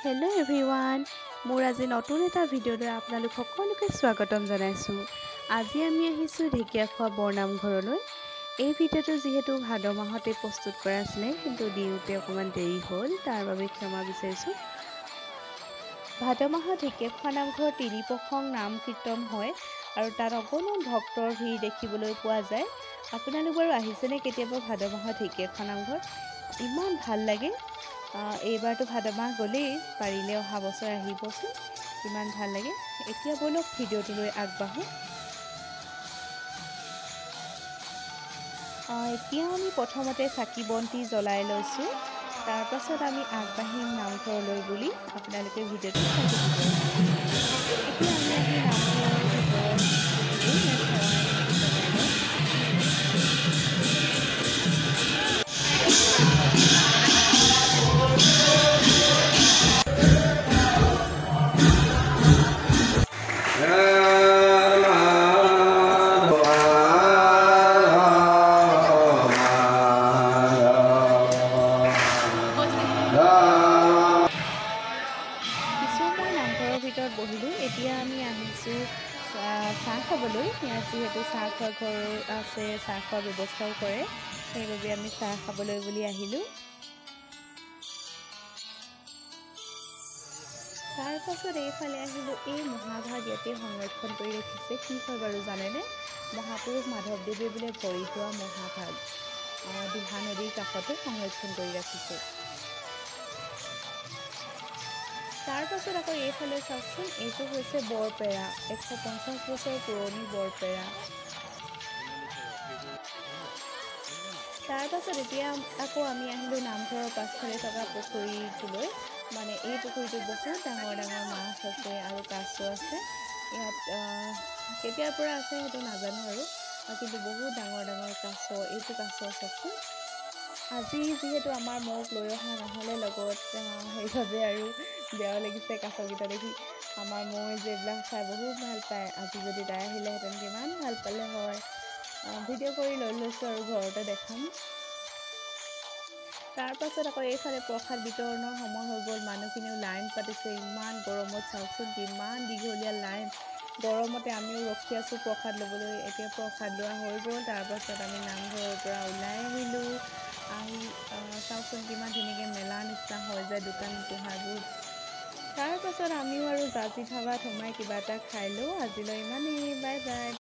Hello' everyone, মোৰ আজি নতুন এটা ভিডিঅ'লৈ আপোনালোক সকলোকে স্বাগতম জনাইছোঁ। আজি আমি আহিছোঁ ঢেকীয়াখোৱা বৰনামঘৰলৈ। এই ভিডিঅ'টো যিহেতু ভাদ মাহতে প্ৰস্তুত কৰা আছিলে, কিন্তু দিওঁতে অকণমান দেৰি হ'ল, তাৰ বাবে ক্ষমা বিচাৰিছোঁ। ভাদ মাহত ঢেকীয়াখোৱা নামঘৰ তিনি প্ৰসং নাম কীৰ্তন হয় আৰু তাত অগণন ভক্তৰ ভিৰ দেখিবলৈ পোৱা যায়। আপোনালোক বাৰু আহিছেনে কেতিয়াবা ভাদ মাহত ঢেকীয়াখোৱা নামঘৰ? ইমান ভাল লাগে। এইবাৰতো ভাদ মাহ গ'লেই, পাৰিলে অহা বছৰ আহিবচোন, ইমান ভাল লাগে। এতিয়া ব'লক ভিডিঅ'টোলৈ আগবাঢ়োঁ। এতিয়া আমি প্ৰথমতে চাকি বন্তি জ্বলাই লৈছোঁ, তাৰপাছত আমি আগবাঢ়িম নামঘৰলৈ বুলি আপোনালোকে ভিডিঅ'টো চাই থাকিব। এতিয়া আমি আহি নামঘৰৰ ভিতৰত বহিলোঁ, ইয়াত সেৱা এভাগি জনাই লওঁ। নামঘৰৰ ভিতৰত বহিলোঁ। এতিয়া আমি আহিছোঁ চাহ খাবলৈ। ইয়াত যিহেতু চাহ খোৱা ঘৰ আছে, চাহ খোৱাৰ ব্যৱস্থাও কৰে, সেইবাবে আমি চাহ খাবলৈ বুলি আহিলোঁ। তাৰপাছত এইফালে আহিলোঁ। এই মহাভাগ ইয়াতে সংৰক্ষণ কৰি ৰাখিছে। কি হয় বাৰু জানেনে? মহাপুৰুষ মাধৱদেৱে বোলে ভৰি ধোৱা মহাভাগ দিহা নদীৰ কাষতে সংৰক্ষণ কৰি ৰাখিছে। তাৰপাছত আকৌ এইফালে চাওকচোন, এইটো হৈছে বৰপেৰা, 150 বছৰ পুৰণি বৰপেৰা। তাৰপাছত এতিয়া আকৌ আমি আহিলোঁ নামঘৰৰ পাছফালে থকা পুখুৰীটোলৈ। মানে এই পুখুৰীটোত বহুত ডাঙৰ ডাঙৰ মাছ আছে আৰু কাছ আছে। ইয়াত কেতিয়াৰ পৰা আছে সেইটো নাজানো আৰু, কিন্তু বহুত ডাঙৰ ডাঙৰ কাছ। এইটো কাছ চাওকচোন। আজি যিহেতু আমাৰ মোক লৈ অহা নহ'লে লগত, সেইবাবে আৰু বেয়াও লাগিছে কাছকেইটা দেখি। আমাৰ মৌৱে যে এইবিলাক চাই বহুত ভাল পায়। আজি যদি তাই আহিলেহেঁতেন কিমান ভাল পালে হয়। ভিডিঅ' কৰি লৈ লৈছোঁ আৰু ঘৰতে দেখাম। তাৰপাছত আকৌ এইফালে প্ৰসাদ বিতৰণৰ সময় হৈ গ'ল। মানুহখিনিও লাইন পাতিছে, ইমান গৰমত চাওকচোন কিমান দীঘলীয়া লাইন। গৰমতে আমিও ৰখি আছোঁ প্ৰসাদ ল'বলৈ। এতিয়া প্ৰসাদ লোৱা হৈ গ'ল। তাৰপাছত আমি নামঘৰৰ পৰা ওলাই আহিলোঁ। আহি চাওকচোন কিমান ধুনীয়াকৈ মেলা নিচিনা হৈ যায় দোকান পোহাৰবোৰ। তাৰপাছত আমিও আৰু জাজি ধাবাত সোমাই কিবা এটা খাই লওঁ। আজিলৈ ইমানেই, বাই বাই।